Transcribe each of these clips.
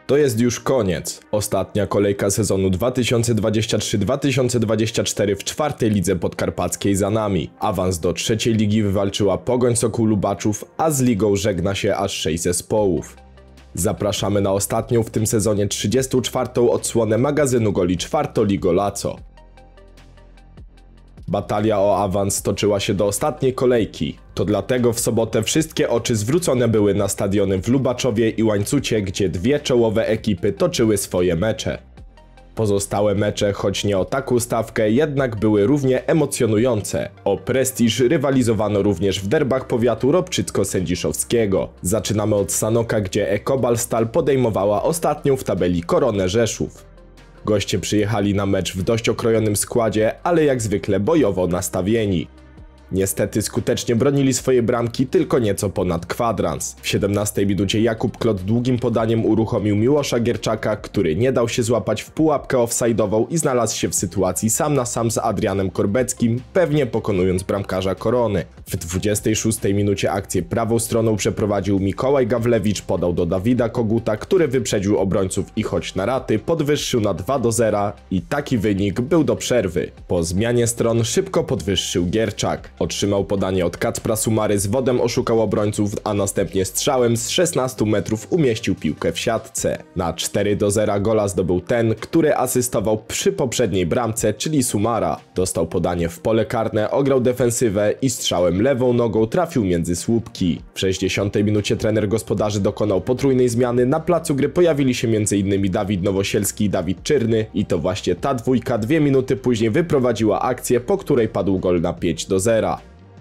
To jest już koniec. Ostatnia kolejka sezonu 2023-2024 w czwartej lidze podkarpackiej za nami. Awans do trzeciej ligi wywalczyła Pogoń Sokół Lubaczów, a z ligą żegna się aż 6 zespołów. Zapraszamy na ostatnią w tym sezonie 34. odsłonę magazynu goli Czwartoligo Laco. Batalia o awans toczyła się do ostatniej kolejki. To dlatego w sobotę wszystkie oczy zwrócone były na stadiony w Lubaczowie i Łańcucie, gdzie dwie czołowe ekipy toczyły swoje mecze. Pozostałe mecze, choć nie o taką stawkę, jednak były równie emocjonujące. O prestiż rywalizowano również w derbach powiatu ropczycko-sędziszowskiego. Zaczynamy od Sanoka, gdzie Ekobal Stal podejmowała ostatnią w tabeli Koronę Rzeszów. Goście przyjechali na mecz w dość okrojonym składzie, ale jak zwykle bojowo nastawieni. Niestety skutecznie bronili swoje bramki tylko nieco ponad kwadrans. W 17 minucie Jakub Klot długim podaniem uruchomił Miłosza Gierczaka, który nie dał się złapać w pułapkę offside'ową i znalazł się w sytuacji sam na sam z Adrianem Korbeckim, pewnie pokonując bramkarza Korony. W 26 minucie akcję prawą stroną przeprowadził Mikołaj Gawlewicz, podał do Dawida Koguta, który wyprzedził obrońców i choć na raty podwyższył na 2-0 i taki wynik był do przerwy. Po zmianie stron szybko podwyższył Gierczak. Otrzymał podanie od Kacpra Sumary, z wodem oszukał obrońców, a następnie strzałem z 16 metrów umieścił piłkę w siatce. Na 4-0 gola zdobył ten, który asystował przy poprzedniej bramce, czyli Sumara. Dostał podanie w pole karne, ograł defensywę i strzałem lewą nogą trafił między słupki. W 60 minucie trener gospodarzy dokonał potrójnej zmiany. Na placu gry pojawili się m.in. Dawid Nowosielski i Dawid Czyrny i to właśnie ta dwójka 2 minuty później wyprowadziła akcję, po której padł gol na 5-0.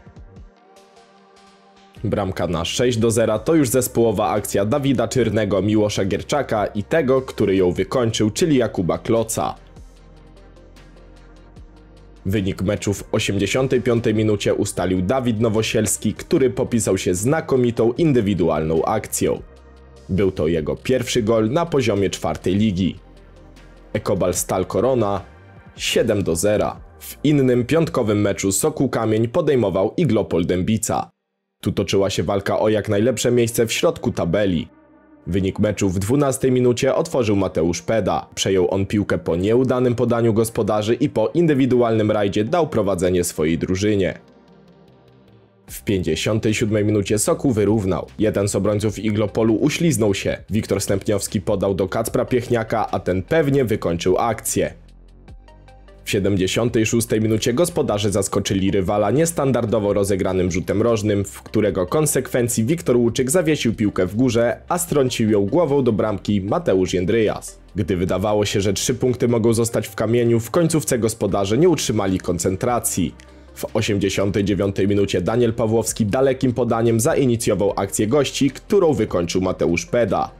Bramka na 6-0 to już zespołowa akcja Dawida Czyrnego, Miłosza Gierczaka i tego, który ją wykończył, czyli Jakuba Kloca. Wynik meczu w 85 minucie ustalił Dawid Nowosielski, który popisał się znakomitą indywidualną akcją. Był to jego pierwszy gol na poziomie czwartej ligi. Ekobal Stal Korona 7-0. W innym piątkowym meczu Sokół Kamień podejmował Iglopol Dębica. Tu toczyła się walka o jak najlepsze miejsce w środku tabeli. Wynik meczu w 12 minucie otworzył Mateusz Peda. Przejął on piłkę po nieudanym podaniu gospodarzy i po indywidualnym rajdzie dał prowadzenie swojej drużynie. W 57 minucie Sokół wyrównał. Jeden z obrońców Iglopolu uśliznął się. Wiktor Stępniowski podał do Kacpra Piechniaka, a ten pewnie wykończył akcję. W 76 minucie gospodarze zaskoczyli rywala niestandardowo rozegranym rzutem rożnym, w którego konsekwencji Wiktor Łuczyk zawiesił piłkę w górze, a strącił ją głową do bramki Mateusz Jędryjas. Gdy wydawało się, że 3 punkty mogą zostać w kamieniu, w końcówce gospodarze nie utrzymali koncentracji. W 89 minucie Daniel Pawłowski dalekim podaniem zainicjował akcję gości, którą wykończył Mateusz Peda.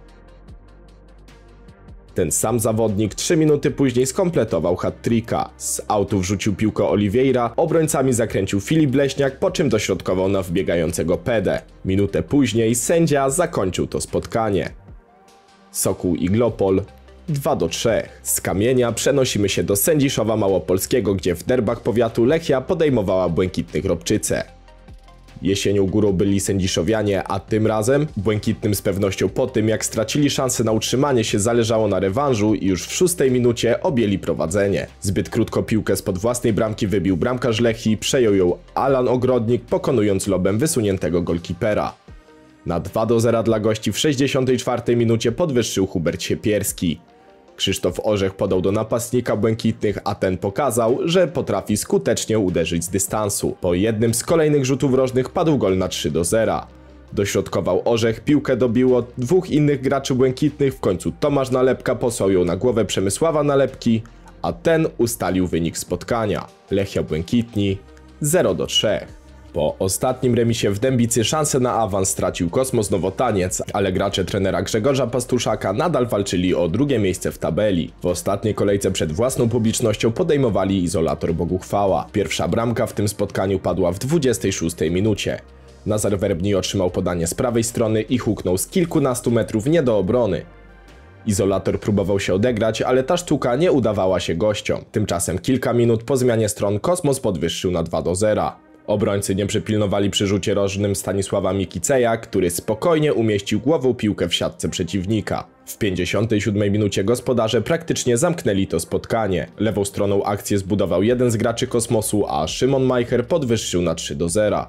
Ten sam zawodnik 3 minuty później skompletował hat-tricka. Z autu wrzucił piłkę Oliveira, obrońcami zakręcił Filip Leśniak, po czym dośrodkował na wbiegającego Pedę. Minutę później sędzia zakończył to spotkanie. Sokół Iglopol 2-3. Z Kamienia przenosimy się do Sędziszowa Małopolskiego, gdzie w derbach powiatu Lechia podejmowała Błękitnych Ropczyce. Jesienią górą byli sędziszowianie, a tym razem Błękitnym z pewnością po tym, jak stracili szansę na utrzymanie się, zależało na rewanżu i już w 6 minucie objęli prowadzenie. Zbyt krótko piłkę spod własnej bramki wybił bramkarz Lechii, przejął ją Alan Ogrodnik, pokonując lobem wysuniętego golkipera. Na 2-0 dla gości w 64 minucie podwyższył Hubert Siepierski. Krzysztof Orzech podał do napastnika Błękitnych, a ten pokazał, że potrafi skutecznie uderzyć z dystansu. Po jednym z kolejnych rzutów rożnych padł gol na 3-0. Dośrodkował Orzech, piłkę dobiło 2 innych graczy Błękitnych, w końcu Tomasz Nalepka posłał ją na głowę Przemysława Nalepki, a ten ustalił wynik spotkania. Lechia Błękitni 0-3. Po ostatnim remisie w Dębicy szansę na awans stracił Kosmos Nowotaniec, ale gracze trenera Grzegorza Pastuszaka nadal walczyli o drugie miejsce w tabeli. W ostatniej kolejce przed własną publicznością podejmowali Izolator Boguchwała. Pierwsza bramka w tym spotkaniu padła w 26 minucie. Nazar Werbni otrzymał podanie z prawej strony i huknął z kilkunastu metrów nie do obrony. Izolator próbował się odegrać, ale ta sztuka nie udawała się gościom. Tymczasem kilka minut po zmianie stron Kosmos podwyższył na 2-0. Obrońcy nie przypilnowali przy rzucie rożnym Stanisława Mikiceja, który spokojnie umieścił głową piłkę w siatce przeciwnika. W 57 minucie gospodarze praktycznie zamknęli to spotkanie. Lewą stroną akcję zbudował jeden z graczy Kosmosu, a Szymon Majcher podwyższył na 3-0.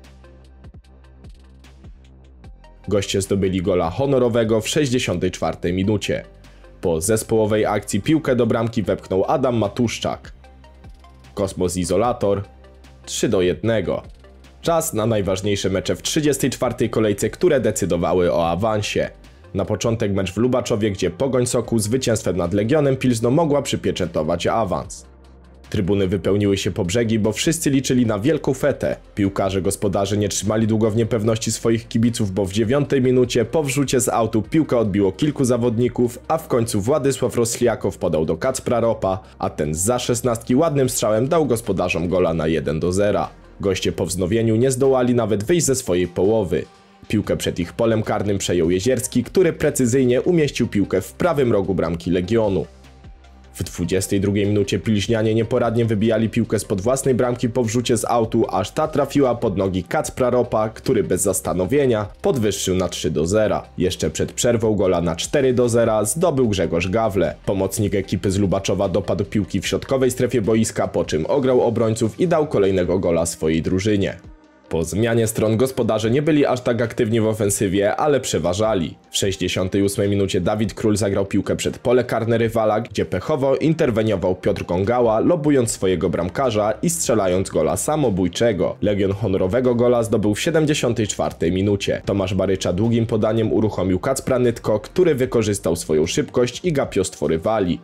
Goście zdobyli gola honorowego w 64 minucie. Po zespołowej akcji piłkę do bramki wepchnął Adam Matuszczak. Kosmos Izolator 3-1. Czas na najważniejsze mecze w 34. kolejce, które decydowały o awansie. Na początek mecz w Lubaczowie, gdzie Pogoń Sokół zwycięstwem nad Legionem Pilzno mogła przypieczętować awans. Trybuny wypełniły się po brzegi, bo wszyscy liczyli na wielką fetę. Piłkarze gospodarzy nie trzymali długo w niepewności swoich kibiców, bo w 9 minucie po wrzucie z autu piłkę odbiło kilku zawodników, a w końcu Władysław Rosliakow podał do Kacpra Ropa, a ten zza 16 ładnym strzałem dał gospodarzom gola na 1-0. Goście po wznowieniu nie zdołali nawet wyjść ze swojej połowy. Piłkę przed ich polem karnym przejął Jezierski, który precyzyjnie umieścił piłkę w prawym rogu bramki Legionu. W 22 minucie pilźnianie nieporadnie wybijali piłkę spod własnej bramki po wrzucie z autu, aż ta trafiła pod nogi Kacpra Ropa, który bez zastanowienia podwyższył na 3-0. Jeszcze przed przerwą gola na 4-0 zdobył Grzegorz Gawle. Pomocnik ekipy z Lubaczowa dopadł piłki w środkowej strefie boiska, po czym ograł obrońców i dał kolejnego gola swojej drużynie. Po zmianie stron gospodarze nie byli aż tak aktywni w ofensywie, ale przeważali. W 68 minucie Dawid Król zagrał piłkę przed pole karne rywala, gdzie pechowo interweniował Piotr Gągała, lobując swojego bramkarza i strzelając gola samobójczego. Legion honorowego gola zdobył w 74 minucie. Tomasz Barycza długim podaniem uruchomił Kacpra Nytko, który wykorzystał swoją szybkość i gapiostwo rywali.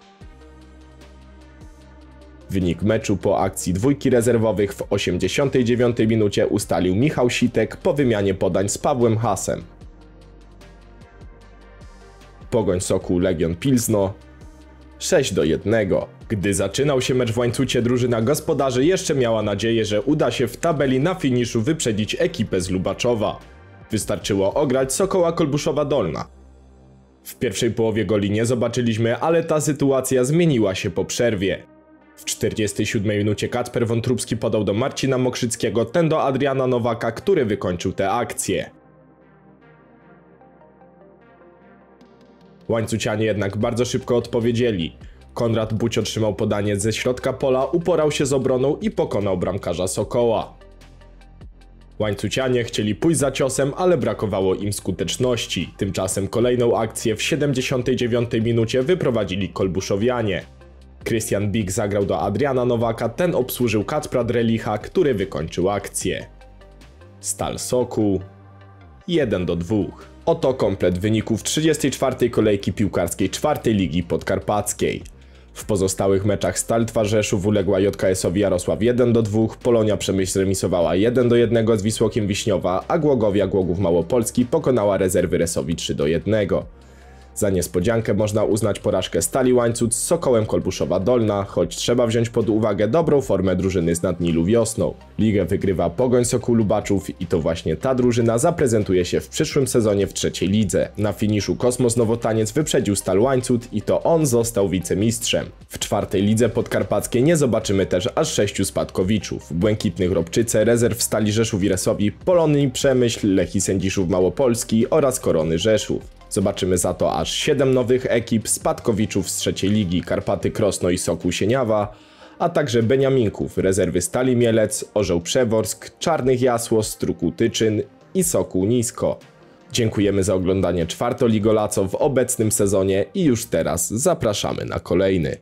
Wynik meczu po akcji dwójki rezerwowych w 89 minucie ustalił Michał Sitek po wymianie podań z Pawłem Hasem. Pogoń Sokół Legion Pilzno 6-1. Gdy zaczynał się mecz w Łańcucie, drużyna gospodarzy jeszcze miała nadzieję, że uda się w tabeli na finiszu wyprzedzić ekipę z Lubaczowa. Wystarczyło ograć Sokoła Kolbuszowa Dolna. W pierwszej połowie goli nie zobaczyliśmy, ale ta sytuacja zmieniła się po przerwie. W 47 minucie Kacper Wątróbski podał do Marcina Mokrzyckiego, ten do Adriana Nowaka, który wykończył tę akcję. Łańcucianie jednak bardzo szybko odpowiedzieli. Konrad Buć otrzymał podanie ze środka pola, uporał się z obroną i pokonał bramkarza Sokoła. Łańcucianie chcieli pójść za ciosem, ale brakowało im skuteczności. Tymczasem kolejną akcję w 79 minucie wyprowadzili Kolbuszowianie. Krystian Bik zagrał do Adriana Nowaka, ten obsłużył Kacpra Drelicha, który wykończył akcję. Stal Sokół 1-2. Oto komplet wyników 34. kolejki piłkarskiej 4. Ligi Podkarpackiej. W pozostałych meczach Stal Rzeszów uległa JKS-owi Jarosław 1-2, Polonia Przemyśl remisowała 1-1 z Wisłokiem Wiśniowa, a Głogowia Głogów Małopolski pokonała rezerwy Resowi 3-1. Za niespodziankę można uznać porażkę Stali Łańcut z Sokołem Kolbuszowa Dolna, choć trzeba wziąć pod uwagę dobrą formę drużyny z Nadnilu wiosną. Ligę wygrywa Pogoń Sokół Lubaczów i to właśnie ta drużyna zaprezentuje się w przyszłym sezonie w 3. lidze. Na finiszu Kosmos Nowotaniec wyprzedził Stal Łańcut i to on został wicemistrzem. W 4. lidze podkarpackiej nie zobaczymy też aż 6 spadkowiczów. Błękitnych Robczyce, rezerw Stali Rzeszów i Resowi, Polonii Przemyśl, Lechii Sędziszów Małopolski oraz Korony Rzeszów. Zobaczymy za to aż 7 nowych ekip spadkowiczów z 3. ligi, Karpaty Krosno i Sokół Sieniawa, a także Beniaminków, rezerwy Stali Mielec, Orzeł Przeworsk, Czarnych Jasło, Struku Tyczyn i Sokół Nisko. Dziękujemy za oglądanie czwartoligolaco w obecnym sezonie i już teraz zapraszamy na kolejny.